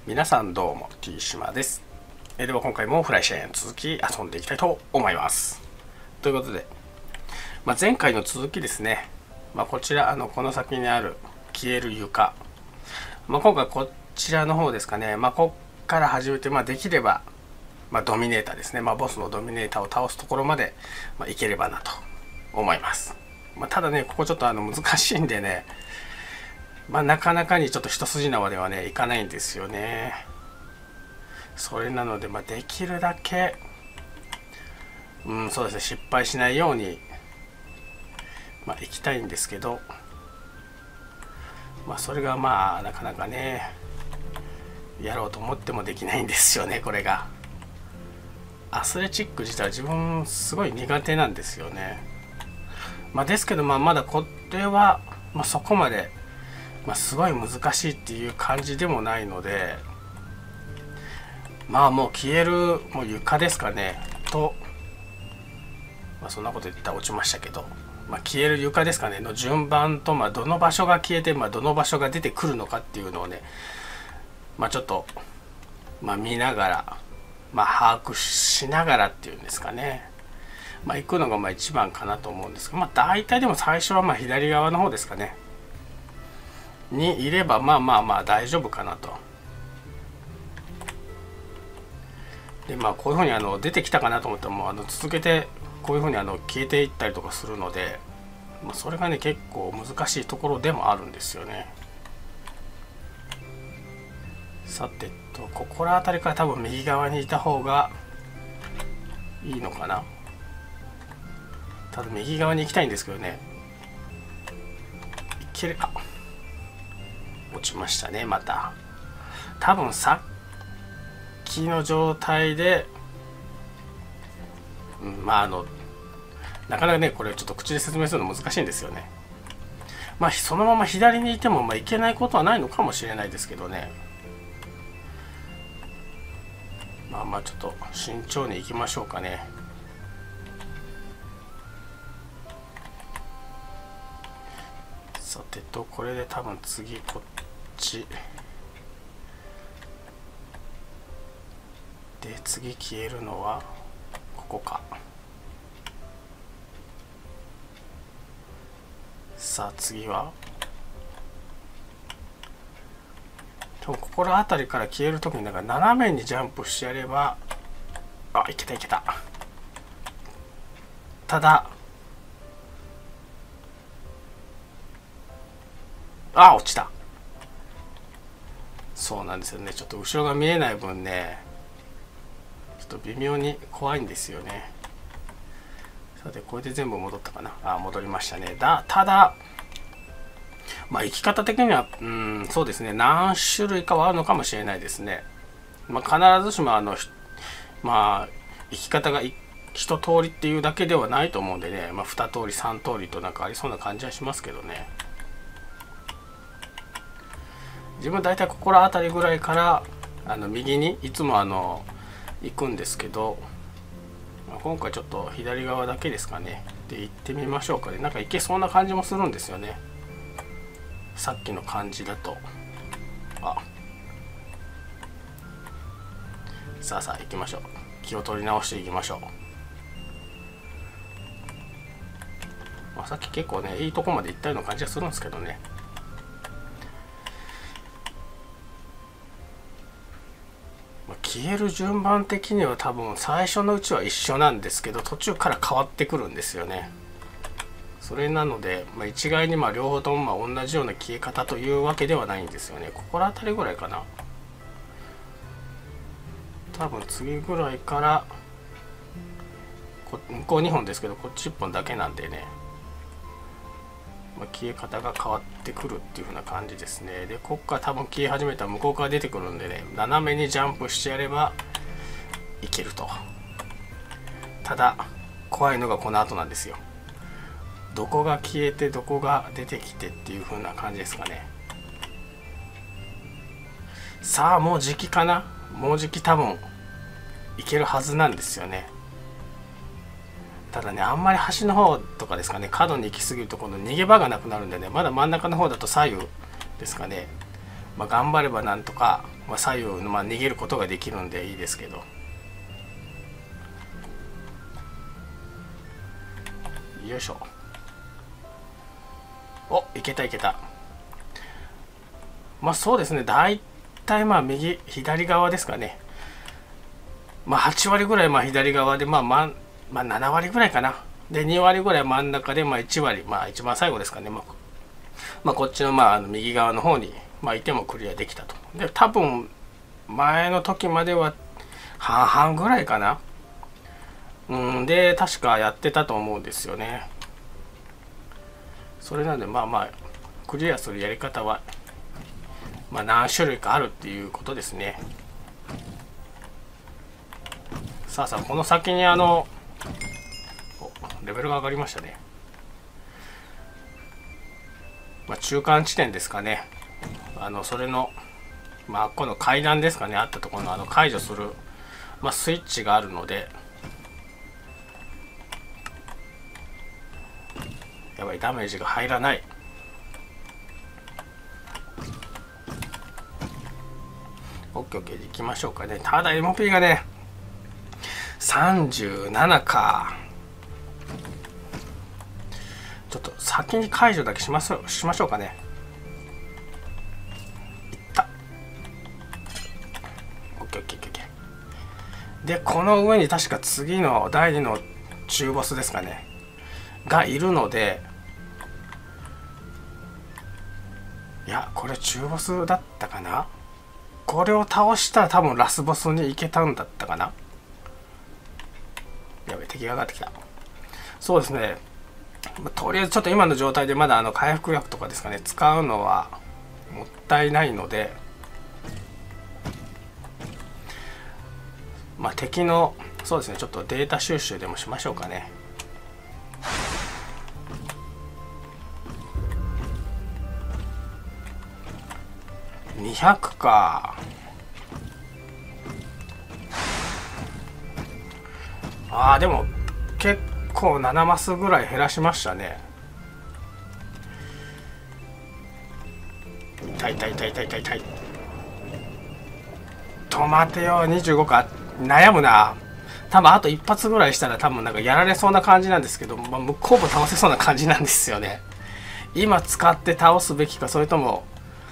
皆さんどうも T 島です。では今回もフライシェーン続き遊んでいきたいと思います。ということで、前回の続きですね。こちらこの先にある消える床、今回こちらの方ですかね。こっから始めて、できれば、ドミネーターですね。ボスのドミネーターを倒すところまで、いければなと思います。ただね、ここちょっと難しいんでね、なかなかにちょっと一筋縄ではねいかないんですよね。それなので、できるだけそうですね、失敗しないように行きたいんですけど、それがなかなかねやろうと思ってもできないんですよね。これがアスレチック自体は自分すごい苦手なんですよね。ですけどまだこれは、そこまですごい難しいっていう感じでもないので、もう消えるもう床ですかねと、そんなこと言ったら落ちましたけど、消える床ですかねの順番と、どの場所が消えて、どの場所が出てくるのかっていうのをね、ちょっと、見ながら、把握しながらっていうんですかね、行くのが一番かなと思うんですけど、大体でも最初は左側の方ですかねにいれば大丈夫かなと。でこういうふうに出てきたかなと思っても続けてこういうふうに消えていったりとかするので、それがね結構難しいところでもあるんですよね。さてここら辺りから多分右側にいた方がいいのかな。ただ右側に行きたいんですけどね、いける、落ちましたね。また多分さっきの状態で、なかなかねこれちょっと口で説明するの難しいんですよね。そのまま左にいてもいけないことはないのかもしれないですけどね、ちょっと慎重にいきましょうかね。さてこれで多分次こっちで、次消えるのはここか。さあ次はここら辺りから消える時に斜めにジャンプしてやれば、いけたいけた。ただ落ちた。そうなんですよね。ちょっと後ろが見えない分ねちょっと微妙に怖いんですよね。さてこれで全部戻ったかな。戻りましたね。ただ生き方的にはそうですね、何種類かはあるのかもしれないですね。必ずしも生き方が一通りっていうだけではないと思うんでね、2通り3通りとありそうな感じはしますけどね。自分大体ここら辺りぐらいから右にいつも行くんですけど、今回ちょっと左側だけですかねで行ってみましょうかね。行けそうな感じもするんですよね、さっきの感じだと。さあ行きましょう。気を取り直していきましょう。さっき結構ねいいとこまで行ったような感じがするんですけどね。消える順番的には多分最初のうちは一緒なんですけど、途中から変わってくるんですよね。それなので、一概に両方とも同じような消え方というわけではないんですよね。ここら辺りぐらいかな。多分次ぐらいから向こう2本ですけどこっち1本だけなんでね、消え方が変わってくるっていう風な感じですね。でこっから多分消え始めたら向こうから出てくるんでね、斜めにジャンプしてやればいけると。ただ怖いのがこの後なんですよ。どこが消えてどこが出てきてっていう風な感じですかね。さあもう時期かな。もうじき多分いけるはずなんですよね。ただねあんまり端の方とかですかね、角に行き過ぎると今度逃げ場がなくなるんでね、まだ真ん中の方だと左右ですかね、頑張ればなんとか、 まあ、左右の逃げることができるんでいいですけど。よいしょ。お、いけたいけた。まあそうですね、大体右左側ですかね。8割ぐらい左側で、7割ぐらいかな。で2割ぐらい真ん中で、1割、一番最後ですかね。こっちの右側の方に、いてもクリアできたと。で多分前の時までは半々ぐらいかな。で確かやってたと思うんですよね。それなんでクリアするやり方は何種類かあるっていうことですね。さあこの先にレベルが上がりましたね。中間地点ですかね。それのこの階段ですかね、あったところの解除する、スイッチがあるので。やばい、ダメージが入らない。オッケーオッケー、いきましょうかね。ただ MP がね37か。ちょっと先に解除だけしましょうかね。いった。オッケーオッケーオッケー。でこの上に確か次の第2の中ボスですかねがいるので、いやこれ中ボスだったかな。これを倒したら多分ラスボスに行けたんだったかな。やべ、敵が上がってきた。そうですね、とりあえずちょっと今の状態でまだ回復薬とかですかね使うのはもったいないので、敵のそうですね、ちょっとデータ収集でもしましょうかね。200か。でも結構7マスぐらい減らしましたね。痛い痛い痛い痛い痛い痛い。止まってよ。25か。悩むな。多分あと一発ぐらいしたら多分やられそうな感じなんですけど、向こうも倒せそうな感じなんですよね。今使って倒すべきか、それとも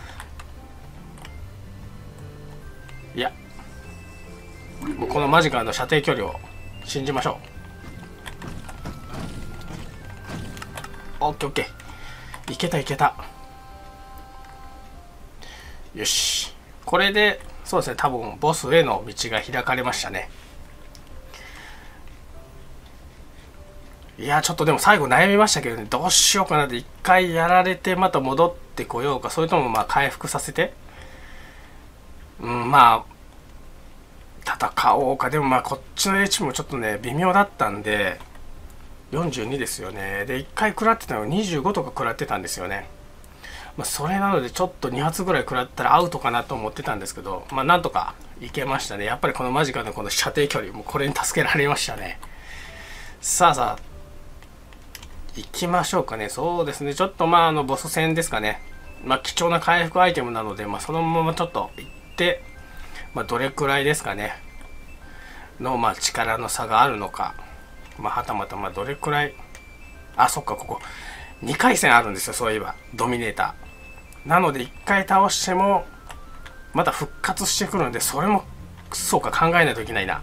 いやもうこのマジカルの射程距離を信じましょう。オッケーオッケー、いけたいけた。よし、これでそうですね、多分ボスへの道が開かれましたね。いやちょっとでも最後悩みましたけどね、どうしようかなって。一回やられてまた戻ってこようか、それとも回復させて戦おうか。でもこっちの HP もちょっとね微妙だったんで、42ですよね。で1回食らってたのが25とか食らってたんですよね。それなのでちょっと2発ぐらい食らったらアウトかなと思ってたんですけど、なんとかいけましたね。やっぱりこのマジカルのこの射程距離、もうこれに助けられましたね。さあ行きましょうかね。そうですね、ちょっとボス戦ですかね。貴重な回復アイテムなので、そのままちょっと行って、どれくらいですかねの力の差があるのか、はたまたどれくらい。そっか、ここ2回戦あるんですよ、そういえば。ドミネーターなので1回倒してもまた復活してくるので、それもそうか、考えないといけないな。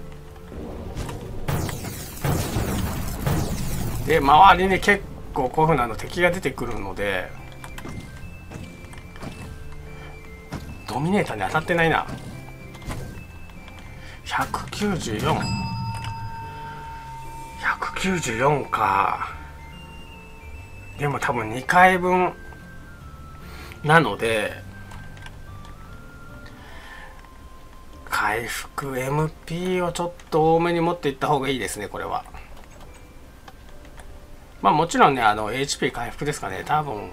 で周りに結構こういうふうな敵が出てくるので、ドミネーターに当たってないな。194か。でも多分2回分なので、回復 MP をちょっと多めに持っていった方がいいですね、これは。もちろんねHP 回復ですかね、多分。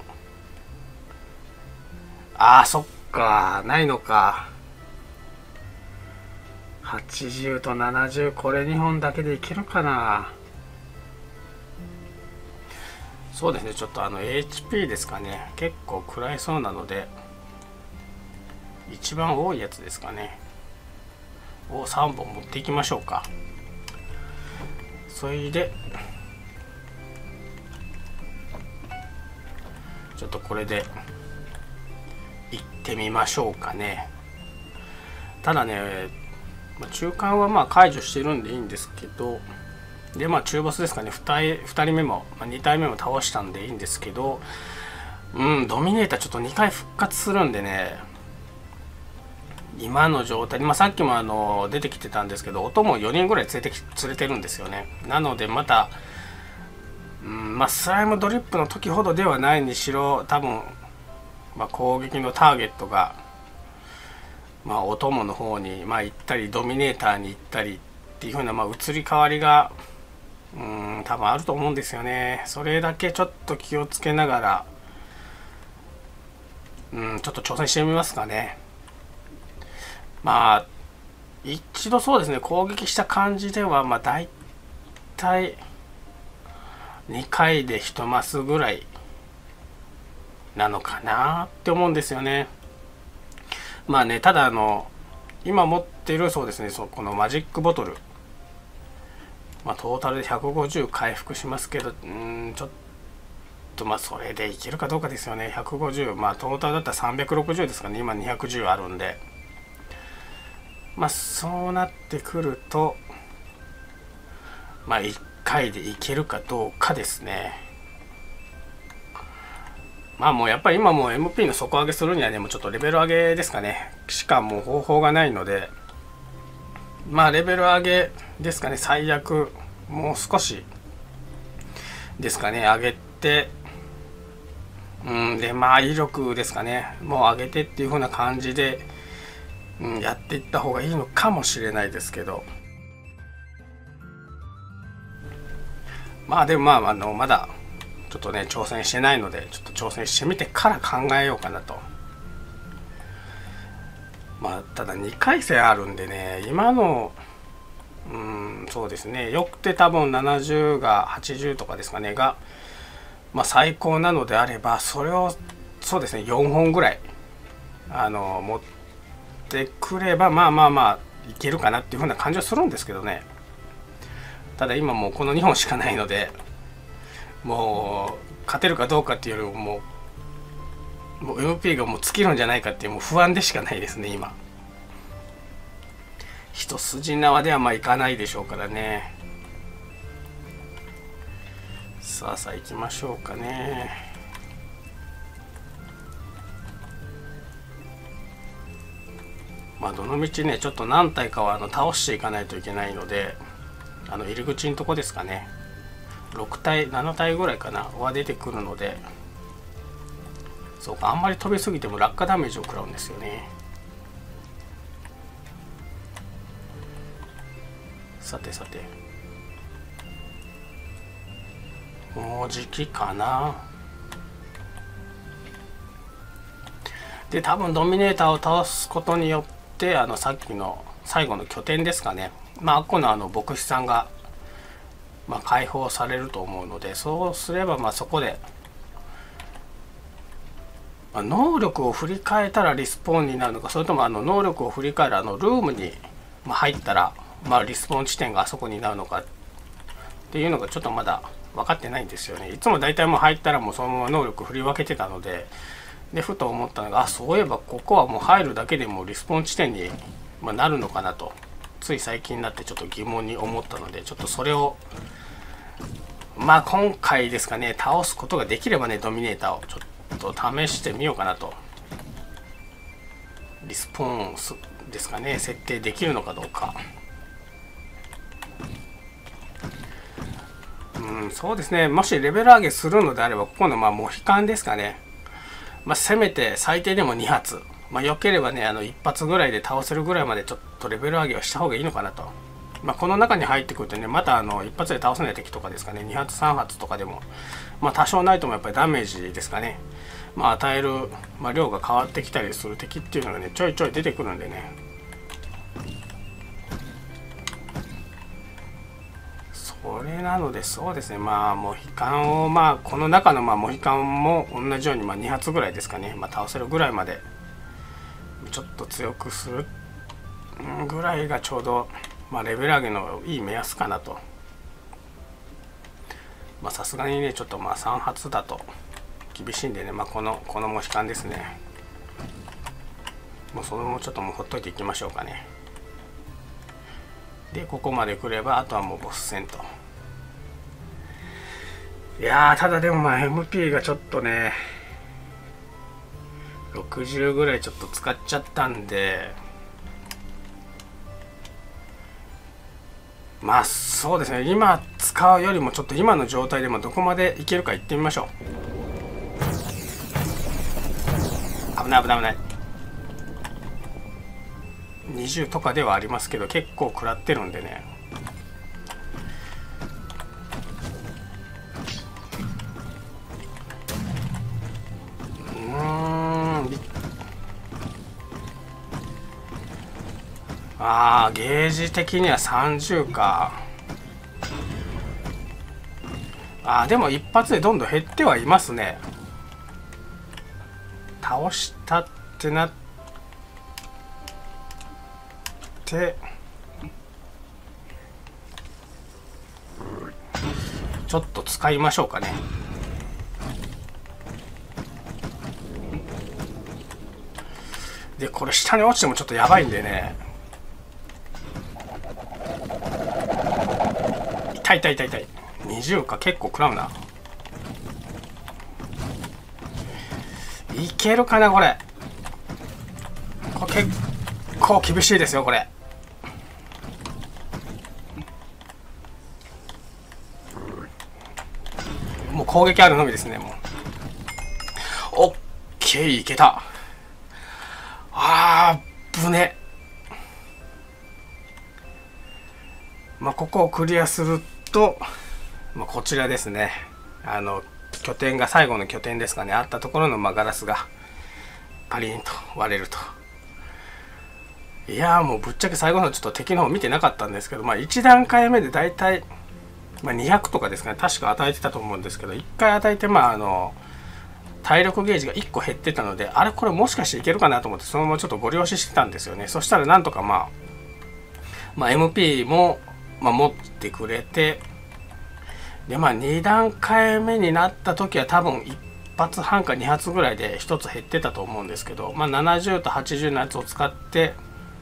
そっか、ないのか。80と70、これ2本だけでいけるかな。そうですね、ちょっとHP ですかね、結構食らいそうなので、 一番多いやつですかねを3本持っていきましょうか。それでちょっとこれでいってみましょうかね。ただね、中間はまあ解除してるんでいいんですけど、でまあ中ボスですかね、2人目も、2体目も倒したんでいいんですけど、ドミネーターちょっと2回復活するんでね、今の状態、さっきも出てきてたんですけど、音も4人ぐらい連れてるんですよね。なのでまた、スライムドリップの時ほどではないにしろ、多分、攻撃のターゲットが、お供の方に、行ったり、ドミネーターに行ったりっていう風な、移り変わりが、多分あると思うんですよね。それだけちょっと気をつけながら、ちょっと挑戦してみますかね。一度そうですね、攻撃した感じでは、だいたい2回で1マスぐらいなのかなって思うんですよね。ただ今持ってるそうですね、このマジックボトル、トータルで150回復しますけど、ちょっとそれでいけるかどうかですよね。150、トータルだったら360ですかね。今210あるんで、そうなってくると1回でいけるかどうかですね。もうやっぱり今もう MP の底上げするにはね、もうちょっとレベル上げですかね、しかもう方法がないので、レベル上げですかね。最悪もう少しですかね、上げて、で威力ですかね、もう上げてっていう風な感じで、やっていった方がいいのかもしれないですけど、でもまだちょっとね挑戦してないので、ちょっと挑戦してみてから考えようかなと。ただ2回戦あるんでね、今のそうですね、よくて多分70が80とかですかねが、最高なのであれば、それをそうですね4本ぐらい持ってくればいけるかなっていう風な感じはするんですけどね。ただ今もうこの2本しかないので、もう勝てるかどうかっていうよりもう MP がもう尽きるんじゃないかっていう、もう不安でしかないですね今。一筋縄ではいかないでしょうからね。さあ行きましょうかね。どのみちね、ちょっと何体かは倒していかないといけないので、入り口のとこですかね、6体7体ぐらいかなは出てくるので、そうか、あんまり飛びすぎても落下ダメージを食らうんですよね。さてもうじきかな。で多分ドミネーターを倒すことによって、さっきの最後の拠点ですかね、この牧師さんが、解放されると思うので、そうすればそこで、能力を振り替えたらリスポーンになるのか、それとも能力を振り替えるルームに入ったら、リスポーン地点があそこになるのかっていうのがちょっとまだ分かってないんですよね。いつも大体もう入ったらもうそのまま能力振り分けてたので、ふと思ったのが、そういえばここはもう入るだけでもリスポーン地点になるのかなと、つい最近になってちょっと疑問に思ったので、ちょっとそれを今回ですかね、倒すことができればね、ドミネーターをちょっと試してみようかなと。リスポーンですかね、設定できるのかどうか。そうですね、もしレベル上げするのであれば、ここのモヒカンですかね、せめて最低でも2発、良ければね1発ぐらいで倒せるぐらいまでちょっとレベル上げをした方がいいのかなと。この中に入ってくるとね、また一発で倒せない敵とかですかね、2発3発とかでも多少ないともやっぱりダメージですかね、与える、量が変わってきたりする敵っていうのがねちょいちょい出てくるんでね、それなのでそうですね、モヒカンをこの中のモヒカンも同じように2発ぐらいですかね、倒せるぐらいまでちょっと強くするぐらいがちょうど、レベル上げのいい目安かなと。さすがにねちょっと3発だと厳しいんでね、このモヒカンですね。もうそのままちょっともうほっといていきましょうかね。でここまで来ればあとはもうボス戦と。いやー、ただでもMP がちょっとね60ぐらいちょっと使っちゃったんで、そうですね、今使うよりもちょっと今の状態でもどこまでいけるか行ってみましょう。危ない危ない危ない。20とかではありますけど結構食らってるんでね。ゲージ的には30か。でも一発でどんどん減ってはいますね。倒したってなってちょっと使いましょうかね。でこれ下に落ちてもちょっとやばいんでね。痛い痛い痛い痛い。20か、結構食らうな。いけるかなこれ。これ結構厳しいですよこれ。もう攻撃あるのみですね。もうオッケー、いけた。ぶね。ここをクリアすると、こちらですね、拠点が最後の拠点ですかね、あったところのガラスがパリンと割れると。いやー、もうぶっちゃけ最後のちょっと敵の方見てなかったんですけど、1段階目でだいたい200とかですかね、確か与えてたと思うんですけど、1回与えて体力ゲージが1個減ってたので、あれこれもしかしていけるかなと思ってそのままちょっとご了承してたんですよね。そしたらなんとかMP も持ってくれて、で2段階目になった時は多分1発半か2発ぐらいで1つ減ってたと思うんですけど、70と80のやつを使って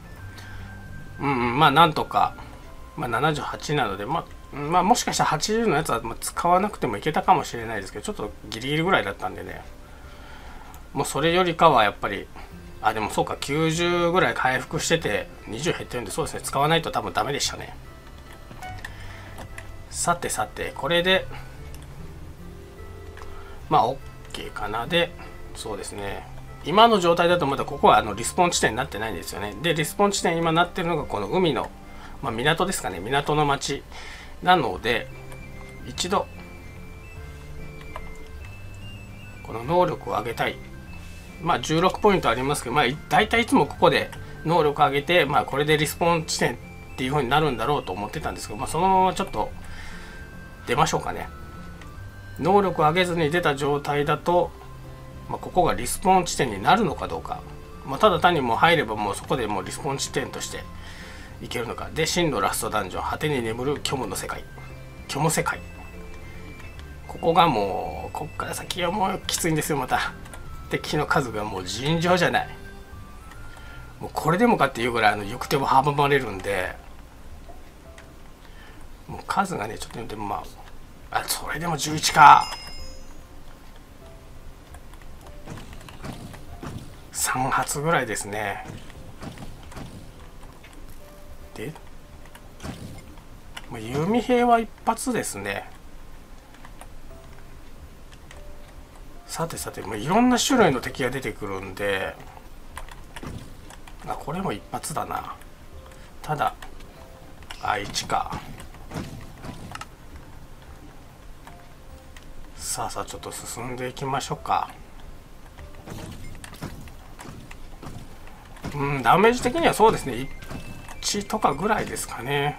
なんとか、78なのでもしかしたら80のやつは使わなくてもいけたかもしれないですけど、ちょっとギリギリぐらいだったんでね。もうそれよりかはやっぱりでもそうか、90ぐらい回復してて20減ってるんで、そうですね、使わないと多分ダメでしたね。さてさて、これでOK かな。でそうですね、今の状態だとまだここはリスポーン地点になってないんですよね。でリスポーン地点今なってるのがこの海の、港ですかね、港の町なので、一度この能力を上げたい。16ポイントありますけど、大体いつもここで能力上げて、これでリスポーン地点っていう風になるんだろうと思ってたんですけど、そのままちょっと出ましょうかね。能力上げずに出た状態だと、ここがリスポーン地点になるのかどうか、ただ単にもう入ればもうそこでもうリスポーン地点としていけるのか。で真のラストダンジョン、果てに眠る虚無の世界、虚無世界、ここがもうこっから先はもうきついんですよ。また敵の数がもう尋常じゃない。もうこれでもかっていうぐらい行く手を阻まれるんで、もう数がねちょっと見てもそれでも11か。3発ぐらいですね。で弓兵は1発ですね。さてさて、いろんな種類の敵が出てくるんで、これも一発だな。ただ1か。さあちょっと進んでいきましょうか。ダメージ的にはそうですね、1とかぐらいですかね。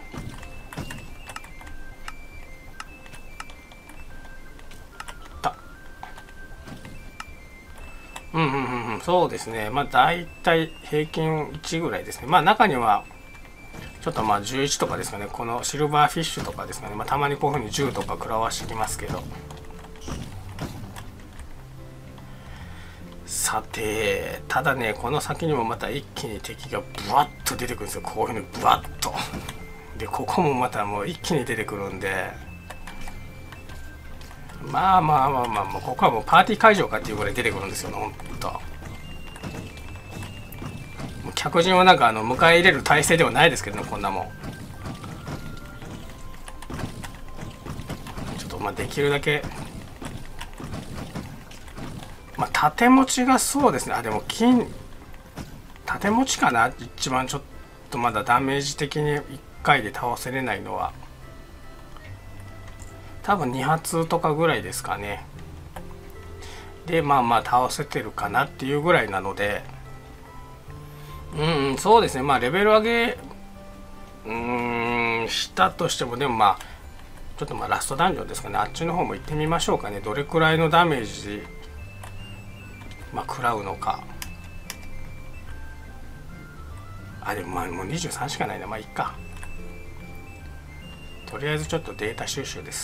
そそうですね、まあ大体平均1ぐらいですね。まあ中にはちょっとまあ11とかですかね、このシルバーフィッシュとかですかね、まあ、たまにこういうふうに10とか食らわしてきますけど。さて、ただね、この先にもまた一気に敵がブワッと出てくるんですよ。こういうふうにブワッと。で、ここもまたもう一気に出てくるんで、まあまあまあまあ、もうここはもうパーティー会場かっていうぐらい出てくるんですよね、ほんと。客人はなんか迎え入れる体制ではないですけどね、こんなもん。ちょっとまあできるだけ、まあ盾持ちがそうですね。あ、でも盾持ちかな、一番ちょっとまだダメージ的に1回で倒せれないのは。多分2発とかぐらいですかね。でまあまあ倒せてるかなっていうぐらいなので、そうですね。まあレベル上げしたとしても、でもまあちょっとまあラストダンジョンですかね、あっちの方も行ってみましょうかね。どれくらいのダメージ、まあ、食らうのか。あ、でもまあもう23しかないな。まあいいか。とりあえずちょっとデータ収集です。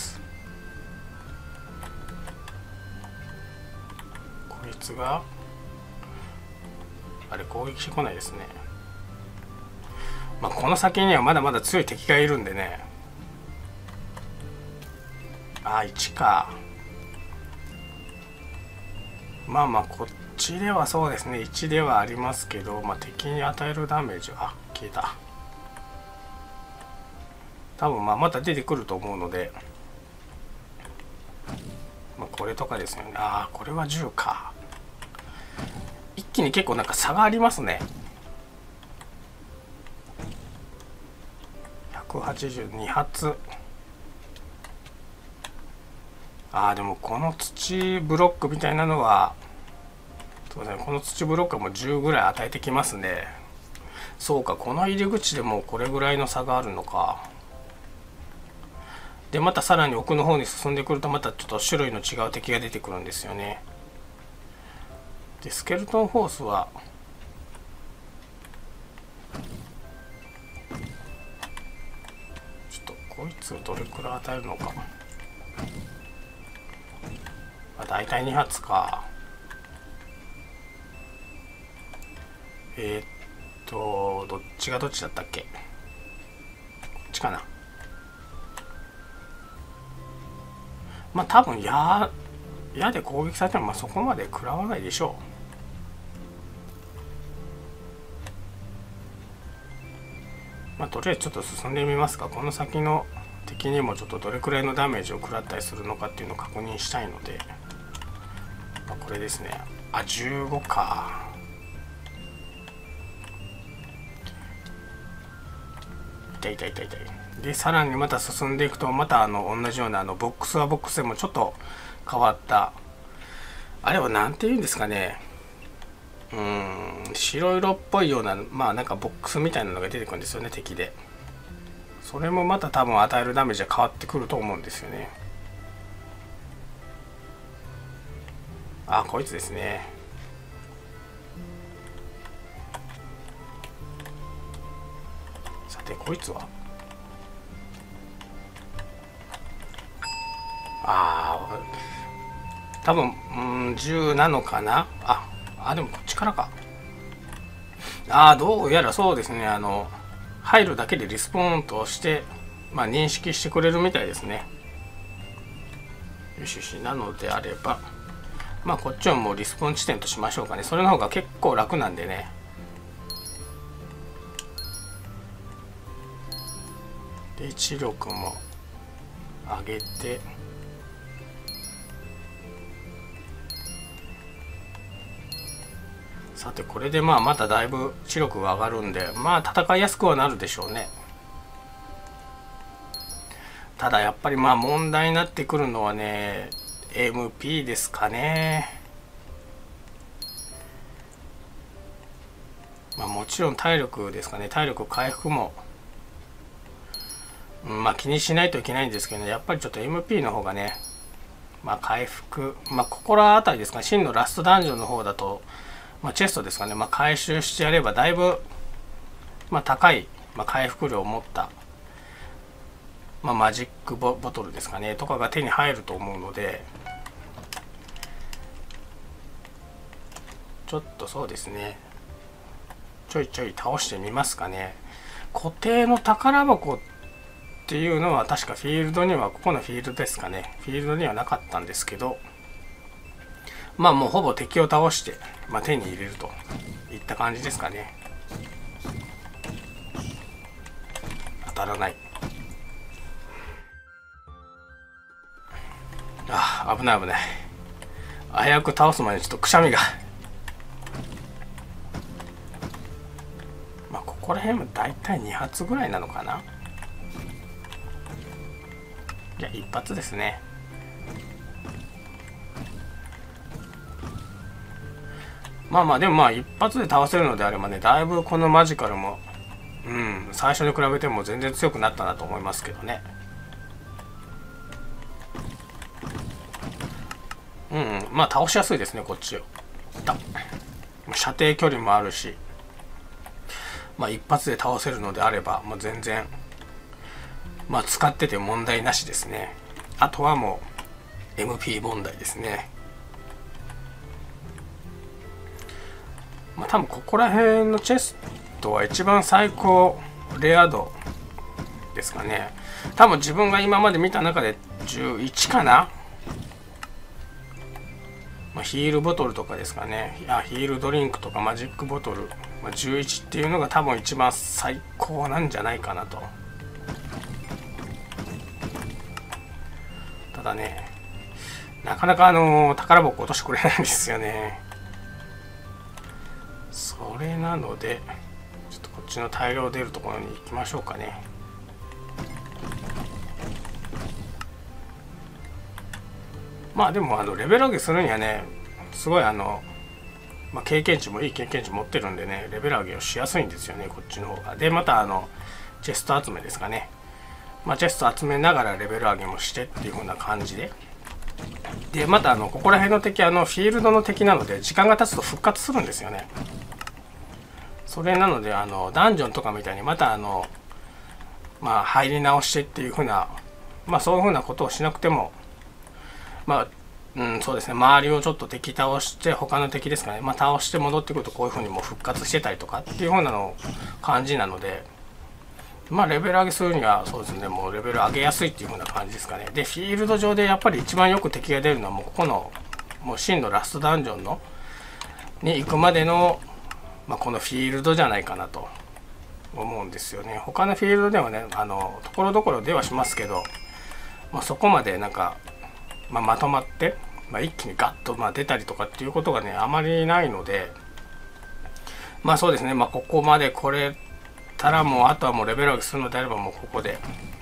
こいつがあれ攻撃してこないですね。まあこの先にはまだまだ強い敵がいるんでね。あ、1か。まあまあこっちではそうですね、1ではありますけど、まあ、敵に与えるダメージは消えた。多分まあまた出てくると思うので、まあ、これとかですよね。ああ、これは10か。一気に結構なんか差がありますね。182発。ああ、でもこの土ブロックみたいなのは、そうですね、この土ブロックはもう10ぐらい与えてきますね。そうか、この入り口でもこれぐらいの差があるのか。でまたさらに奥の方に進んでくると、またちょっと種類の違う敵が出てくるんですよね。でスケルトンフォースはちょっとこいつをどれくらい与えるのか。大体2発か。どっちがどっちだったっけ。こっちかな。まあ多分矢で攻撃されてもまあそこまで食らわないでしょう。まあとりあえずちょっと進んでみますか。この先の敵にもちょっとどれくらいのダメージを食らったりするのかっていうのを確認したいので、まあ、これですね。あ、15か。痛い痛い痛い痛い。でさらにまた進んでいくと、また同じようなボックスはボックスでもちょっと変わった、あれは何て言うんですかね、白色っぽいような、まあなんかボックスみたいなのが出てくるんですよね、敵で。それもまた多分与えるダメージは変わってくると思うんですよね。あ、こいつですね。さてこいつは多分10なのかな。でもこっちからか。どうやらそうですね。入るだけでリスポーンとして、まあ、認識してくれるみたいですね。よしよし。なのであれば、まあこっちはもうリスポーン地点としましょうかね。それの方が結構楽なんでね。で知力も上げて、さてこれでまあまただいぶ知力が上がるんで、まあ戦いやすくはなるでしょうね。ただやっぱりまあ問題になってくるのはね、 MP ですかね。まあもちろん体力ですかね。体力回復もまあ気にしないといけないんですけどね、やっぱりちょっと MP の方がね、まあ回復、まあここら辺りですかね。真のラストダンジョンの方だとチェストですかね、回収してやればだいぶ、高い、回復量を持った、マジックボトルですかねとかが手に入ると思うので、ちょっとそうですね、ちょいちょい倒してみますかね。固定の宝箱っていうのは確かフィールドには、ここのフィールドですかね、フィールドにはなかったんですけど、もうほぼ敵を倒して、手に入れるといった感じですかね。当たらない。あ、危ない危ない。危うく倒す前にちょっとくしゃみがここら辺もだいたい2発ぐらいなのかな。いや1発ですね。でも一発で倒せるのであればね、だいぶこのマジカルも最初に比べても全然強くなったなと思いますけどね。倒しやすいですね、こっちを。射程距離もあるし、一発で倒せるのであればもう全然使ってて問題なしですね。あとはもう MP 問題ですね。多分ここら辺のチェストは一番最高レア度ですかね。多分自分が今まで見た中で11かな。ヒールボトルとかですかね。ヒールドリンクとかマジックボトル、11っていうのが多分一番最高なんじゃないかなと。ただね、なかなか宝箱落としてくれないんですよね。それなのでちょっとこっちの大量出るところに行きましょうかね。でもレベル上げするにはね、すごい経験値もいい経験値持ってるんでね、レベル上げをしやすいんですよね、こっちの方が。でまたチェスト集めですかね。チェスト集めながらレベル上げもしてっていう風な感じで。でまたここら辺の敵フィールドの敵なので時間が経つと復活するんですよね。それなのでダンジョンとかみたいにまた入り直してっていう風なそういう風なことをしなくてもそうですね、周りをちょっと敵倒して他の敵ですかね、倒して戻ってくるとこういう風にもう復活してたりとかっていう風なの感じなので、レベル上げするにはそうですね、もうレベル上げやすいっていう風な感じですかね。でフィールド上でやっぱり一番よく敵が出るのはもうここのもう真のラストダンジョンのに行くまでの、このフィールドじゃないかなと思うんですよね。他のフィールドではねところどころではしますけど、そこまでなんか、まとまって、一気にガッと出たりとかっていうことがねあまりないので、そうですね、ここまで来れたらもうあとはもうレベル上げするのであればもうここ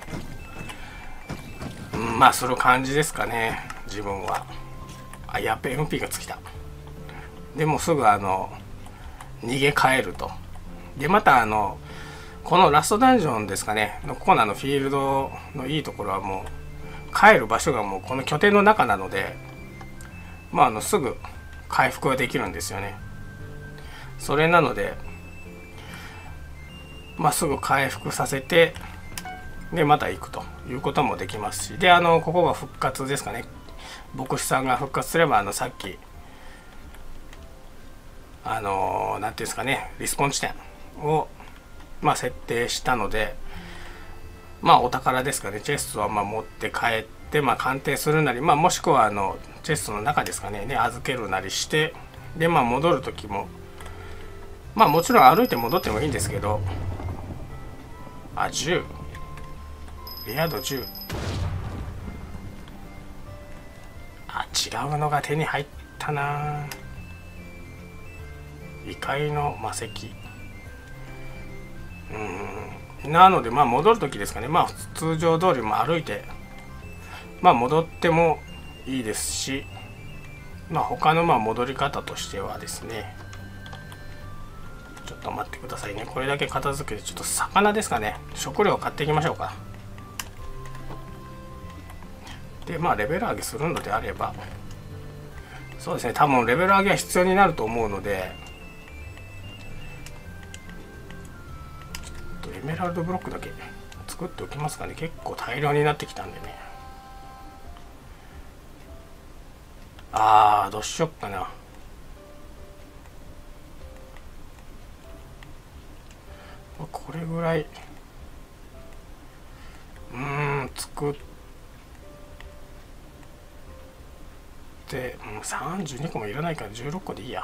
でする感じですかね、自分は。やっべ MP が尽きた。でもすぐ逃げ帰ると。でまたこのラストダンジョンですかね、ここのフィールドのいいところはもう帰る場所がもうこの拠点の中なので、すぐ回復ができるんですよね。それなのですぐ回復させてでまた行くということもできますし、でここが復活ですかね。牧師さんが復活すればさっきなんていうんですかね、リスポン地点を設定したので、お宝ですかね、チェストは持って帰って鑑定するなり、もしくはチェストの中ですかね預けるなりして、で戻る時ももちろん歩いて戻ってもいいんですけど、10レア度10、違うのが手に入ったな。異界の魔石。なので戻る時ですかね、通常通り歩いて戻ってもいいですし、他の戻り方としてはですね、ちょっと待ってくださいね。これだけ片付けてちょっと魚ですかね、食料を買っていきましょうか。でレベル上げするのであればそうですね、多分レベル上げは必要になると思うので、 エメラルドブロックだけ作っておきますかね。結構大量になってきたんでね。どうしよっかな。これぐらい作って、32個もいらないから16個でいいや。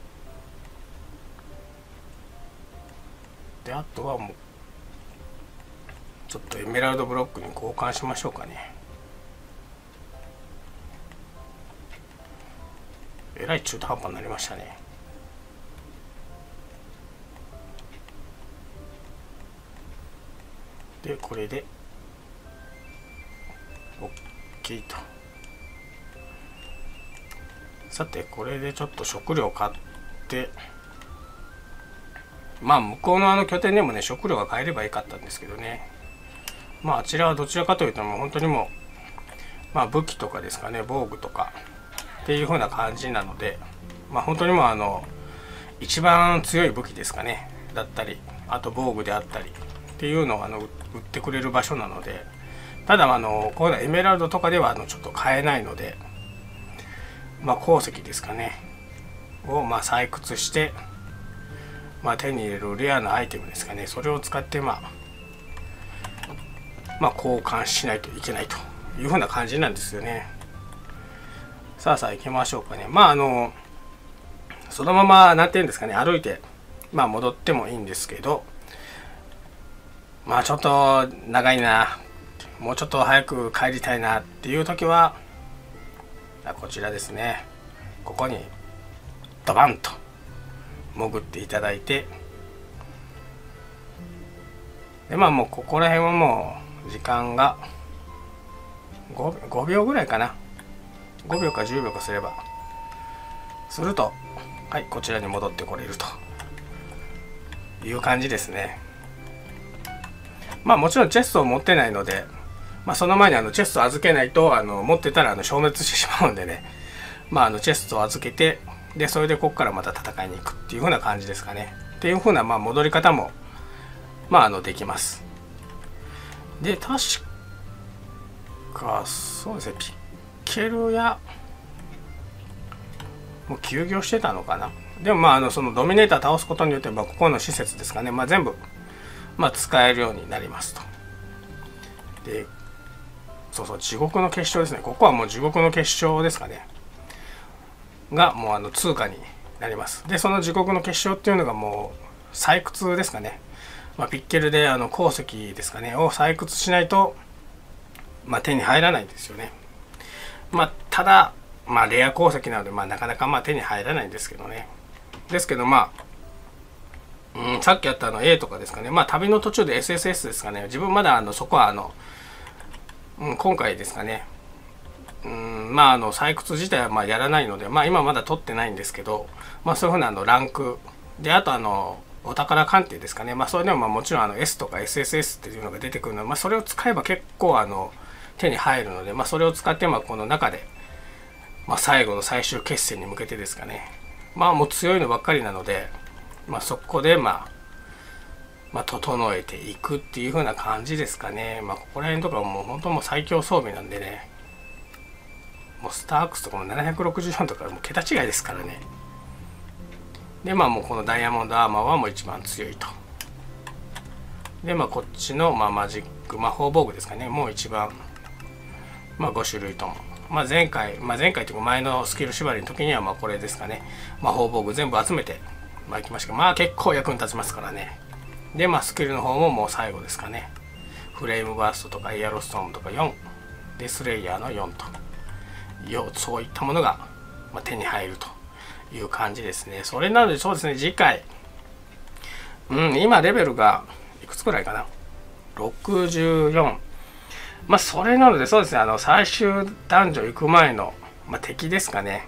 であとはもうちょっとエメラルドブロックに交換しましょうかね。えらい中途半端になりましたね。でこれで OK と。さてこれでちょっと食料買って、向こうの拠点でもね食料が買えればよかったんですけどね。あちらはどちらかというともう本当にもう武器とかですかね、防具とかっていう風な感じなので、本当にもう一番強い武器ですかねだったり、あと防具であったりっていうのを売ってくれる場所なので、ただこういうのエメラルドとかではちょっと買えないので、鉱石ですかねを採掘して、手に入れるレアなアイテムですかね、それを使って交換しないといけないというふうな感じなんですよね。さあ行きましょうかね。そのまま何て言うんですかね、歩いて戻ってもいいんですけど、ちょっと長いな、もうちょっと早く帰りたいなっていう時はこちらですね、ここにドバンと潜っていただいて、でもうここら辺はもう時間が 5秒ぐらいかな、5秒か10秒かするとはいこちらに戻ってこれるという感じですね。もちろんチェストを持ってないので、その前にチェストを預けないと持ってたら消滅してしまうんでね、チェストを預けて、でそれでここからまた戦いに行くっていう風な感じですかね。っていう風な戻り方もできます。で確かそうですね、ピッケルやもう休業してたのかな。でもそのドミネーター倒すことによってここの施設ですかね、全部使えるようになりますと。で地獄の結晶ですね、ここはもう地獄の結晶ですかねがもう通貨になります。でその地獄の結晶っていうのがもう採掘ですかね、ピッケルで鉱石ですかねを採掘しないと手に入らないんですよね。ただレア鉱石なのでなかなか手に入らないんですけどね。ですけどさっきやったA とかですかね、旅の途中で SSS ですかね、自分まだそこは今回ですかね、採掘自体はやらないので、今まだ取ってないんですけど、そういうふうなランクで、あとお宝鑑定ですかね、それでももちろんS とか SSS っていうのが出てくるので、それを使えば結構手に入るので、それを使ってこの中で、最後の最終決戦に向けてですかね、もう強いのばっかりなので、そこで整えていくっていう風な感じですかね。ここら辺とかはもう本当もう最強装備なんでね、もうスタークスとかも764とかもう桁違いですからね。でもうこのダイヤモンドアーマーはもう一番強いと。でこっちのマジック魔法防具ですかね、もう一番5種類とも前回というか前のスキル縛りの時にはこれですかね、魔法防具全部集めていきましたけど、結構役に立ちますからね。でスキルの方ももう最後ですかね、フレームバーストとかエアロストームとか4でスレイヤーの4とそういったものが手に入るという感じですね。それなのでそうですね、次回今レベルがいくつくらいかな、64。それなのでそうですね、最終ダンジョン行く前の、敵ですかね、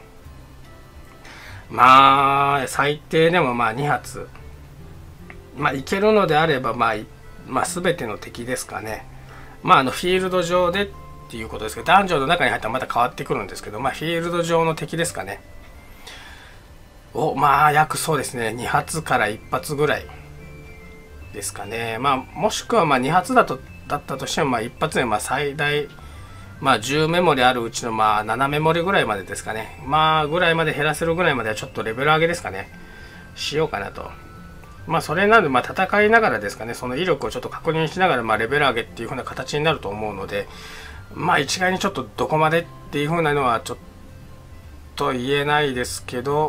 最低でも2発いけるのであれば全ての敵ですかね。フィールド上でっていうことですけど、ダンジョンの中に入ったらまた変わってくるんですけど、フィールド上の敵ですかねを約そうですね2発から1発ぐらいですかね。まあもしくはまあ2発だったとしても、まあ1発でまあ最大まあ10メモリあるうちのまあ7メモリぐらいまでですかね。まあぐらいまで減らせるぐらいまではちょっとレベル上げですかね。しようかなと。まあそれなのでまあ戦いながらですかね、その威力をちょっと確認しながらまあレベル上げっていう風な形になると思うので、まあ一概にちょっとどこまでっていう風なのはちょっと言えないですけど、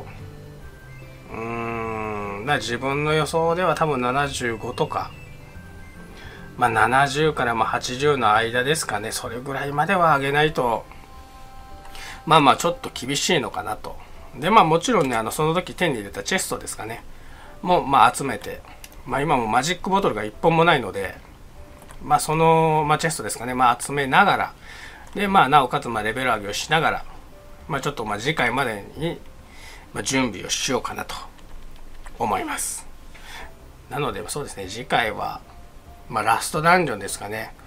自分の予想では多分75とか、まあ70からまあ80の間ですかね。それぐらいまでは上げないと、まあまあちょっと厳しいのかなと。でまあもちろんね、その時手に入れたチェストですかね。もうまあ集めて、まあ今もマジックボトルが1本もないので、まあその、まあ、チェストですかね、まあ集めながら、でまあなおかつまあレベル上げをしながら、まあちょっとまあ次回までにまあ準備をしようかなと思います。なのでそうですね、次回はまあラストダンジョンですかね。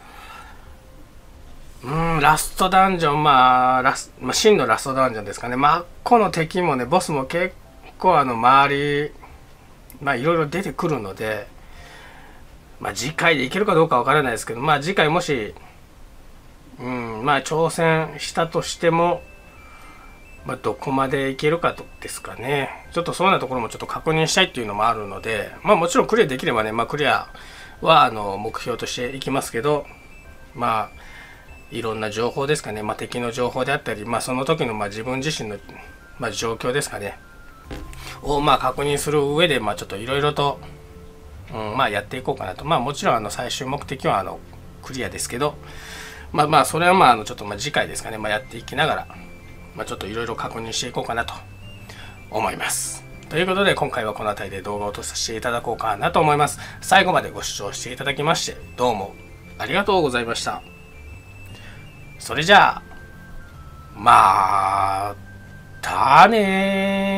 ラストダンジョン、まあ真のラストダンジョンですかね。まあこの敵もね、ボスも結構周りまあいろいろ出てくるので、まあ次回でいけるかどうかわからないですけど、まあ次回もしまあ挑戦したとしても、まあ、どこまでいけるかですかね。ちょっとそうなところもちょっと確認したいっていうのもあるので、まあもちろんクリアできればね、まあクリアは目標としていきますけど、まあいろんな情報ですかね、まあ敵の情報であったり、まあその時のまあ自分自身のまあ状況ですかねをまあ確認する上で、まあちょっといろいろと、まあやっていこうかなと。まあもちろん最終目的はクリアですけど、まあまあそれはまあちょっとまあ次回ですかね、まあやっていきながら、まあ、ちょっといろいろ確認していこうかなと思います。ということで今回はこの辺りで動画を撮らせていただこうかなと思います。最後までご視聴していただきましてどうもありがとうございました。それじゃあまたねー。